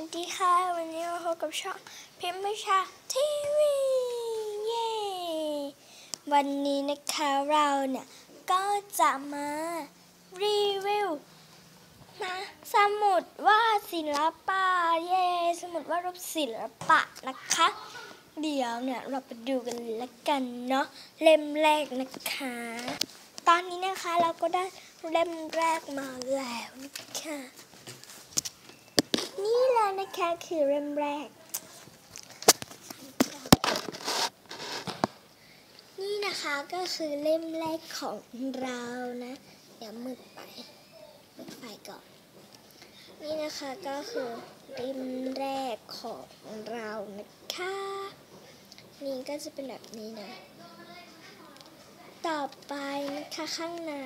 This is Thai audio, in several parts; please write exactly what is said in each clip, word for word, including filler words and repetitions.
ดีค่ะวันนี้มาพบกับช่องพิมพ์วิชาทีวีเย้วันนี้นะคะเราเนี่ยก็จะมารีวิวนะสมุดวาดศิลปะเย้สมุดวาดรูปศิลปะนะคะเดี๋ยวเนี่ยเราไปดูกันละกันเนาะเล่มแรกนะคะตอนนี้นะคะเราก็ได้เล่มแรกมาแล้วนะคะนี่แหละนะคะคือเล่มแรกนี่นะคะก็คือเล่มแรกของเรานะเดี๋ยวมืดไปมืดไฟก่อนนี่นะคะก็คือเล่มแรกของเรานะคะนี่ก็จะเป็นแบบนี้นะต่อไปนะคะข้างใน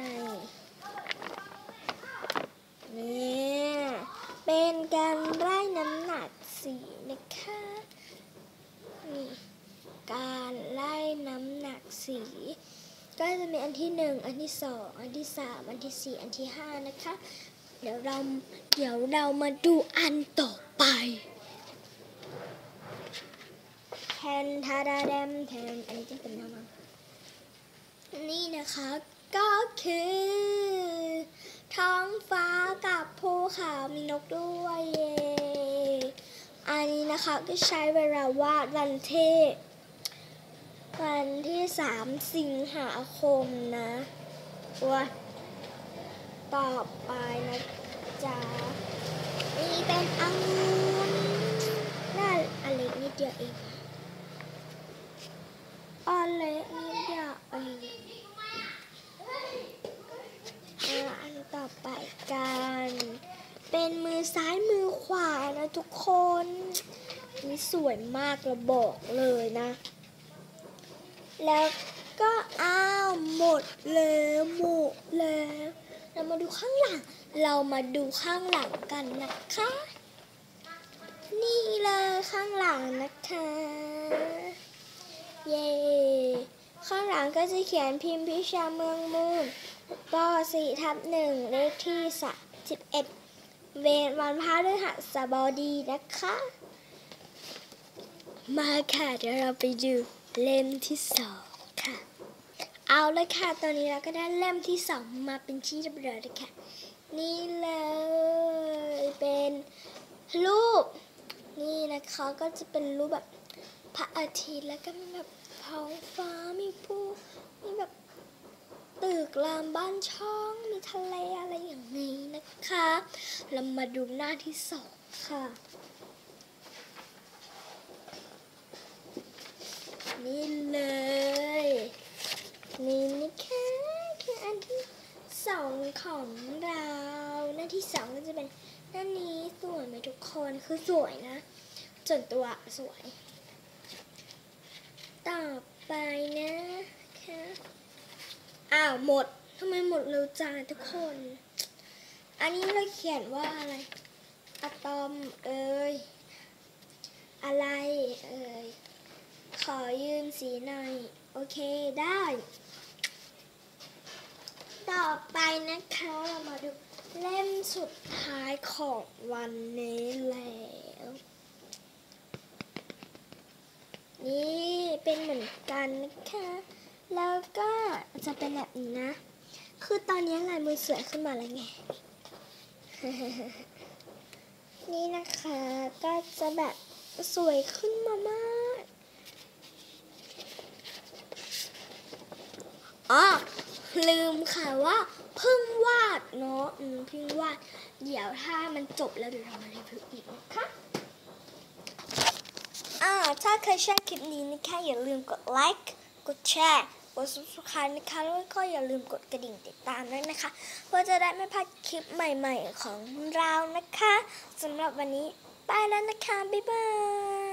นี่เป็นการไล่น้ำหนักสีนะคะนี่การไล่น้ำหนักสีก็จะมีอันที่หนึ่งอันที่สองอันที่สามอันที่สี่อันที่ห้านะคะเดี๋ยวเราเดี๋ยวเรามาดูอันต่อไปแทนทาดาแดมแทนอันนี้จะเป็นอะไรนี่นะคะก็คือท้องฟ้ากับภูเขามีนกด้วยเย้อันนี้นะคะก็ใช้เวลาวาดวันที่วันที่สามสิงหาคมนะว่าต่อไปนะจ๊ะนี่เป็นองุ่นน่าอันเล็กนิดเดียวเองอันเล็กนิดเดียวเองอันต่อไปกันเป็นมือซ้ายมือขวานะทุกคนนี่สวยมากเราบอกเลยนะแล้วก็อ้าวหมดแล้วหมดแล้วเรามาดูข้างหลังเรามาดูข้างหลังกันนะคะนี่เลยข้างหลังนะคะเย้ข้างหลังก็จะเขียนพิมพ์พิชาเมืองมูลป สี่ ทับ หนึ่ง เลขที่สามสิบเอ็ดเวรวันพฤหัสบดีนะคะมาค่ะเดี๋ยวเราไปดูเล่มที่สองค่ะเอาเลยค่ะตอนนี้เราก็ได้เล่มที่สองมาเป็นที่เรียบร้อยเลยค่ะนี่เลยเป็นรูปนี่นะคะก็จะเป็นรูปแบบพระอาทิตย์แล้วก็มีแบบท้องฟ้ามีภูมีแบบตึกรามบ้านช่องมีทะเลอะไรอย่างนี้นะคะเรามาดูหน้าที่สองค่ะนี่เลยนี่นะคะคืออันที่สองของเราหน้าที่สองก็จะเป็นหน้านี้สวยไหมทุกคนคือสวยนะส่วนตัวสวยต่อไปนะคะอ้าวหมดทำไมหมดเร็วจังทุกคนอันนี้เราเขียนว่าอะไรอะตอมเอ่ยอะไรเอ่ยขอยืมสีหน่อยโอเคได้ต่อไปนะคะเรามาดูเล่มสุดท้ายของวันนี้แล้วนี่เป็นเหมือนกันนะคะแล้วก็จะเป็นแบบนี้นะคือตอนนี้ลายมือสวยขึ้นมาแล้วไง นี่นะคะก็จะแบบสวยขึ้นมามากอ๋อลืมค่ะว่าเพิ่งวาดเนาะอืมเพิ่งวาดเดี๋ยวถ้ามันจบแล้วเดี๋ยวเรามารีวิวอีกนะคะอ่าถ้าใครชอบคลิปนี้นะคะอย่าลืมกดไลค์กดแชร์กด ซับสไครบ์ นะคะแล้วก็อย่าลืมกดกระดิ่งติดตามด้วยนะคะเพื่อจะได้ไม่พลาดคลิปใหม่ๆของเรานะคะสำหรับวันนี้ไปแล้วนะคะบ๊ายบาย